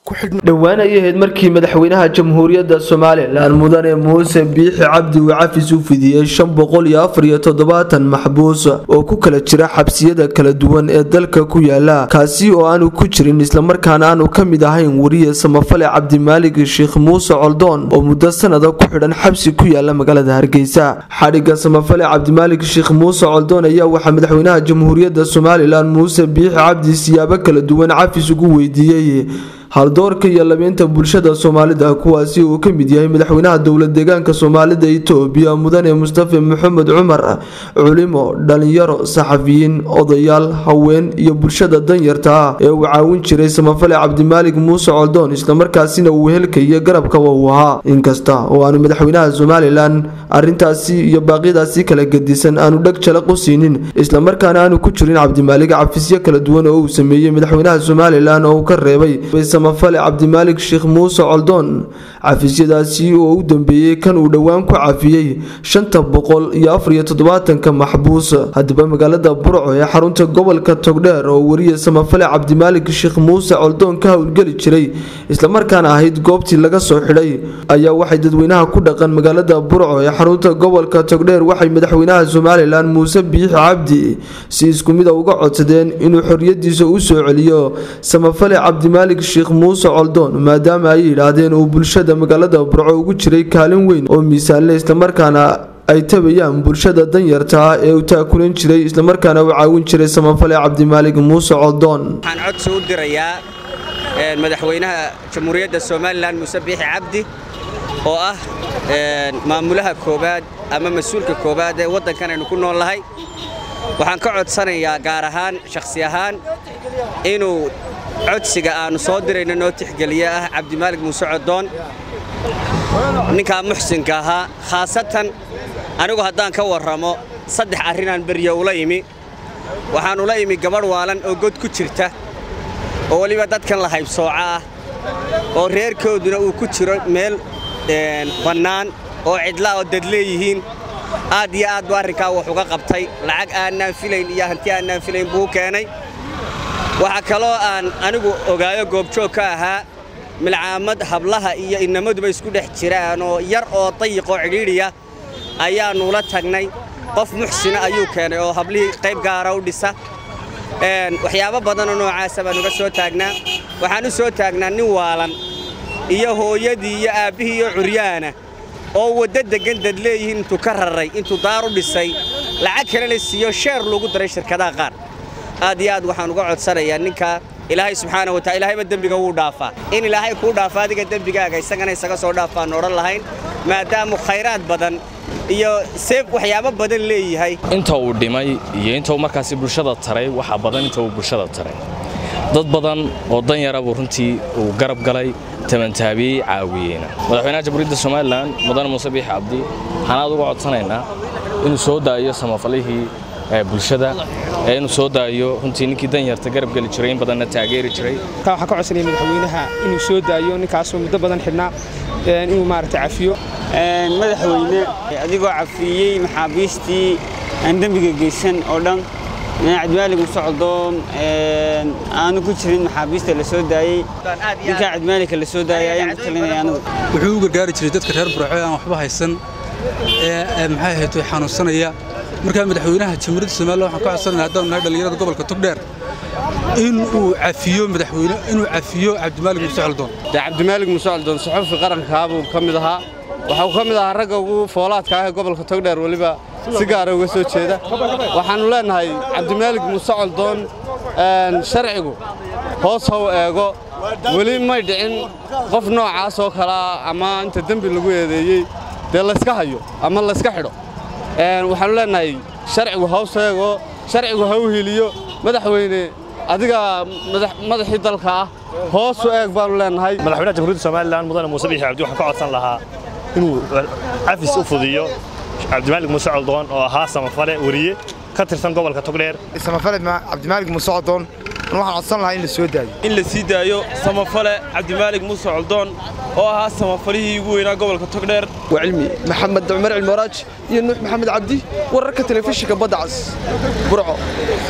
dhawaan ay ahayd markii madaxweynaha jamhuuriyadda Soomaaliland mudane Muuse Biixi Cabdi uu cafis u fidiyay 574 maxbuus oo ku kala jira xabsiyada kala duwan ee dalka ku yaala kaasi oo aanu ku jirin isla markaana aanu kamid ahayn wariye samafale Cabdimaalig Sheekh Muuse Coldoon oo muddo sanada ku xidhan xabsi ku yaala magaalada Hargeysa xariga samafale Cabdimaalig Sheekh Muuse Coldoon ayaa waxa madaxweynaha jamhuuriyadda Soomaaliland Muuse Biixi Cabdi siyaabo kala duwan cafis ugu weydiiyay hal doorka iyo labeenta bulshada Soomaalida kuwaasi oo ka mid yahay madaxweynaha dawlad deegaanka Soomaalida Itoobiya mudane Mustafa Maxamed Cumar culimo dhalinyaro saxafiyiin odayaal haween iyo bulshada danyarta ee uu caawin jiray samafale Cabdimaalig Muuse Coldoon isla markaasina uu helkay garabka uu ahaa inkasta oo aanu madaxweynaha Soomaaliland arintaasi iyo baaqidaasi kala gadisan aanu dhag jala qosiinin isla markaana aanu ku jirin Cabdimaalig cafisyo kala duwan oo uu sameeyay madaxweynaha Soomaaliland oo ka reebay samafale Cabdimaalig Sheekh Muuse Coldoon cafisyadaasi oo u dambeeyay kan uu dhawaan ku cafiyay 574 maxbuus hadba magaalada Burco ee xarunta gobolka Togdheer oo wariye samafale Cabdimaalig Sheekh Muuse Coldoon ka hawlgali jiray isla markaana ahayd goobtii laga soo xidhay ayaa waxay dadweynaha ku dhaqan magaalada Burco ee xarunta gobolka Togdheer waxay madaxweynaha Soomaaliland Muuse Biixi Cabdi si isku mid ah uga codsadeen inuu xorriyadiisa u soo celiyo samafale Cabdimaalig Sheekh Muuse Coldoon maadaama ay yiraahdeen oo bulshada magaalada Burco ugu jiray kaalin weyn oo miisaan isla markaana ay tabayaan bulshada danyarta ee uu taakulan jiray isla markaana uu caawin jiray samafale Cabdimaalig Muuse Coldoon waxaan codsi u dirayaa madaxweynaha jamhuuriyadda Soomaaliland Muuse Biixi Cabdi oo ah maamulaha koobaad ama mas'uulka koobaad ee wadankan aynu ku noolahay waxaan ka codsanayaa gaar ahaan shakhsi ahaan inuu codsiga aanu soo dirayna noo tixgeliya ah Cabdimaalig Muuse Coldoon ninka muxsinka ahaa khaasatan anigu haddaan ka warramo saddex arrinaan bariyo ula yimi waxaan ula yimi gabadh waalan oo god ku jirta oo waliba dadkan la haybsooca ah oo reerkooduna uu ku jiro meel bannaan oo cidla oo dad leeyihiin aad iyo aad baa arrinkaa wax uga qabtay lacag aanan filayn iyo hanti aanan filayn buu keenay waxa kaloo aan anigu ogaayo goobjoog ka ahaa milcaamad hablaha iyo inamaduba isku dhex jiraan oo yar oo dayiq oo cidhiidhiya ayaanu la tagnay qof muxsina ayuu keenay oo hablihii qayb gaara u dhisa waxyaabo badan oo noocaas baan uga soo taagnaa waxaan u soo taagnaa nin waalan iyo hooyadii iyo aabihii iyo curyaana oo wada degan dad leeyihiin intuu ka raray intuu daar u dhisay lacag kale la siiyo sheer lagu daray shirkadaha qaar aad iyo aad waxaan uga codsanayaa ninka ilaahay subxaanahu wa ta'ala ilaahay dambiga uu dhaafaa in ilaahay ku dhaafaa adiga dambigaaga isagana isaga soo dhaafaan oran lahayn maadaama khayraad badan iyo seeb waxyaabo badan leeyahay inta uu dhimay iyo inta uu markaas bulshada taray waxa badan inta uu bulshada taray dad badan oo danyara buu runtii uu garab galay tamantaabiyay caawiyayna madaxweynaha jamhuuriyadda Soomaaliland mudane Muuse Biixi Cabdi waxaan uga codsanaynaa inuu soo daayo samafalihii bulshada inuu soo daayo runtii ninkii danyarta garab gali jiray in badan taageeri jiray waxa ka codsanay madaxweynaha inuu soo daayo ninkaas oo muddo badan xidhnaa inuu maartay cafiyo madaxweyne adigoo cafiyay maxaabiistii aan dambiga geysan oo dhan Cabdimaalig Muuse Coldoon aanu ku jirin maxaabiista la soo daayay ninka Cabdimaalig la soo daayay ayaan ku talinayaa anigu wuxuu uga gaari jiray dadka reer Burco aan waxba haysan maxay ahayd xanuunsanaya marka madaxweynaha jamhuuriyadda Soomaaliland waxaan ka codsanaynaa haddaan nahay dhalinyarada gobolka Togdheer inuu cafiyo madaxweyne inuu cafiyo Cabdimaalig Muuse Coldoon Cabdimaalig Muuse Coldoon saxufi qaranka buu kamid ahaa waxa uu kamid ahaa ragga ugu foolaadka ah gobolka Togdheer waliba si gaar ah uga soo jeeda waxaanu leenahay Cabdimaalig Muuse Coldoon sharcigu hoos u eego wali ma dhicin qof noocaas oo kala ama inta dambi lagu eedeeyay la iska hayo ama la iska xidho waxaanu leenahay sharcigu hoos u eego sharcigu ha u hiliyo madaxweyne adiga madaxii dalka ah hoos u eeg baanu leenahay madaxweynaha jamhuuriyadda Soomaaliland mudane Muuse Biixi Cabdi waxaan ka codsan lahaa inuu cafis u fudiyo Cabdimaalig Muuse Coldoon oo ahaa samafale wariye ka tirsan gobolka Togdheer samafale Cabdimaalig Muuse Coldoon waxaan codsan lahaa in la soo daayo in la sii daayo samafale Cabdimaalig Muuse Coldoon oo ahaa samafalihii ugu weynaa gobolka Togdheer وعلمي محمد عمر المراج iyo Nuux Maxamed Cabdi wararka telefishinka Badda Cas Burco